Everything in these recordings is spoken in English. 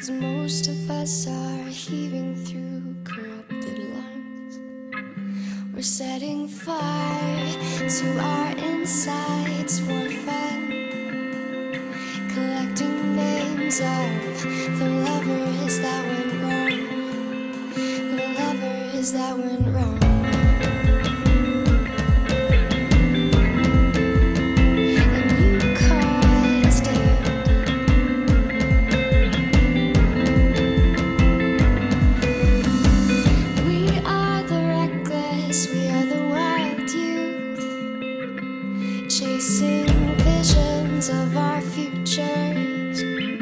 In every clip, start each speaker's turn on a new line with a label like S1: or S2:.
S1: 'cause most of us are heaving through corrupted lungs. We're setting fire to our insides for fun, collecting names of the lovers that went wrong, the lovers that went wrong. Chasing visions of our futures.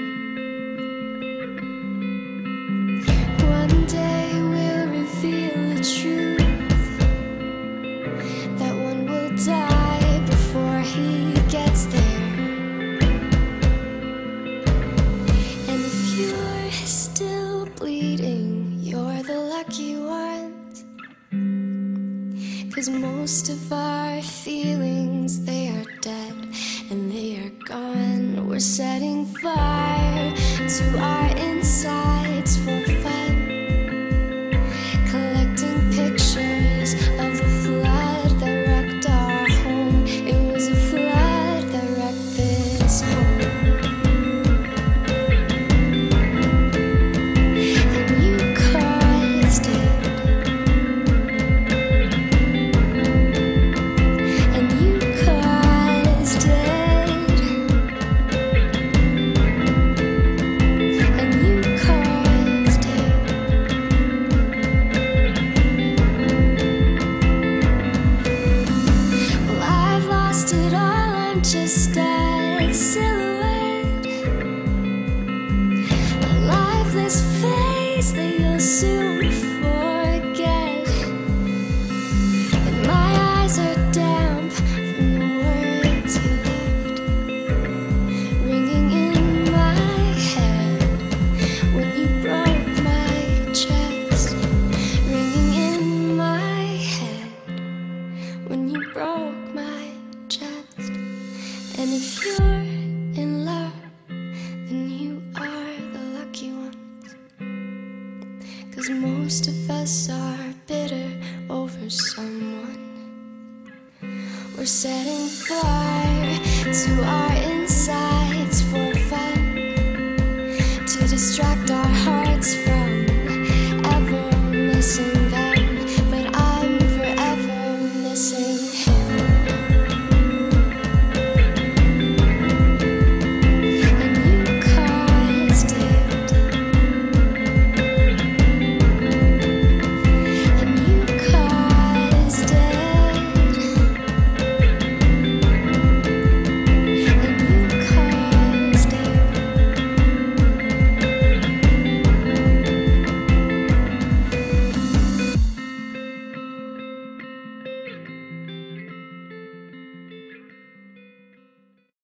S1: One day we'll reveal the truth, that one will die before he gets there. And if you're still bleeding, you're the lucky ones, 'cause most of our feelings, they are dead and they are gone. We're setting fire to our insides for fun, collecting pictures of the flood that wrecked our home. It was a flood that wrecked this home. And you caused it. Just a silhouette, a lifeless face that you'll soon forget. And my eyes are damp from the words you left, ringing in my head when you broke my chest, ringing in my head when you broke my chest. And if you're in love, then you are the lucky ones, 'cause most of us are bitter over someone. We're setting fire to our